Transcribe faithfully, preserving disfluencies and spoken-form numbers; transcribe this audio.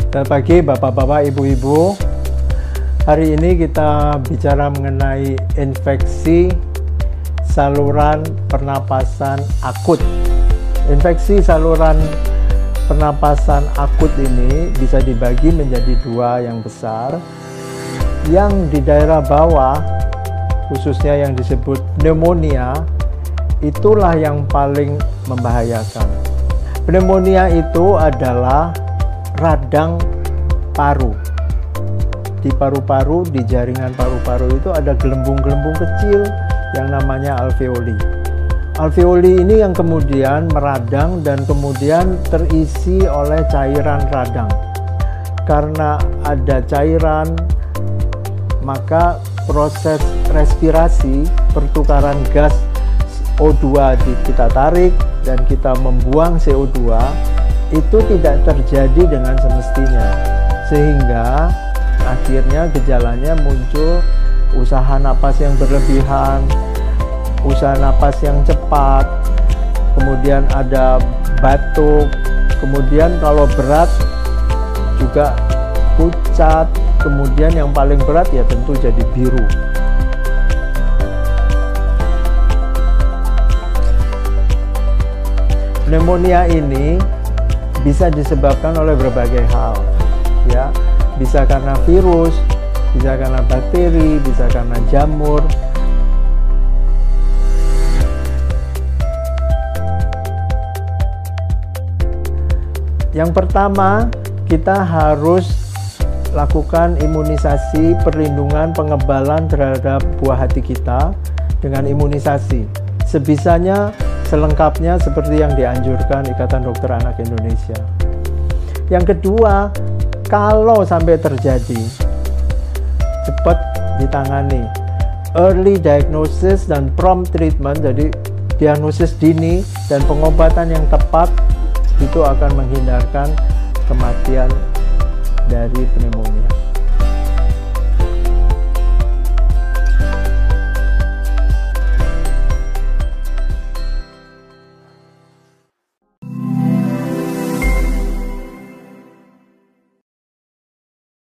Selamat pagi Bapak-bapak, Ibu-ibu. Hari ini kita bicara mengenai infeksi saluran pernapasan akut. Infeksi saluran pernapasan akut ini bisa dibagi menjadi dua yang besar. Yang di daerah bawah, khususnya yang disebut pneumonia, itulah yang paling membahayakan. Pneumonia itu adalah radang paru. Di paru-paru, di jaringan paru-paru itu ada gelembung-gelembung kecil yang namanya alveoli. Alveoli ini yang kemudian meradang dan kemudian terisi oleh cairan radang. Karena ada cairan, maka proses respirasi, pertukaran gas O dua kita tarik dan kita membuang C O dua itu tidak terjadi dengan semestinya, sehingga akhirnya gejalanya muncul usaha napas yang berlebihan, usaha napas yang cepat, kemudian ada batuk, kemudian kalau berat juga pucat, kemudian yang paling berat ya tentu jadi biru. Pneumonia ini bisa disebabkan oleh berbagai hal, ya, bisa karena virus, bisa karena bakteri, bisa karena jamur. Yang pertama, kita harus lakukan imunisasi, perlindungan, pengebalan terhadap buah hati kita dengan imunisasi. Sebisanya, selengkapnya seperti yang dianjurkan Ikatan Dokter Anak Indonesia. Yang kedua, kalau sampai terjadi, cepat ditangani. Early diagnosis dan prompt treatment, jadi diagnosis dini dan pengobatan yang tepat itu akan menghindarkan kematian dari pneumonia.